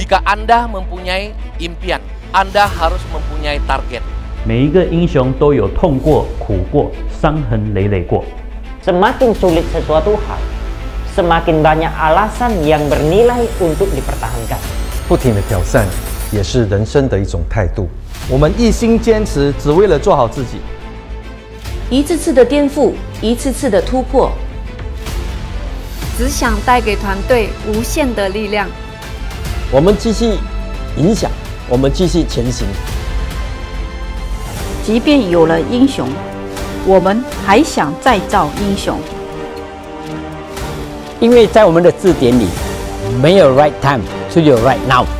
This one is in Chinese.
Jika Anda mempunyai impian, Anda harus mempunyai target. 每一个英雄都有痛过、苦过、伤痕累累过。 Semakin sulit sesuatu hal, semakin banyak alasan yang bernilai untuk dipertahankan. 不停的挑战也是人生的一种态度。 我们一心坚持，只为了做好自己。 一次次的颠覆，一次次的突破， 只想带给团队无限的力量。 我们继续影响，我们继续前行。 即便有了英雄，我们还想再造英雄。 因为在我们的字典里，没有 right time，只有 right now。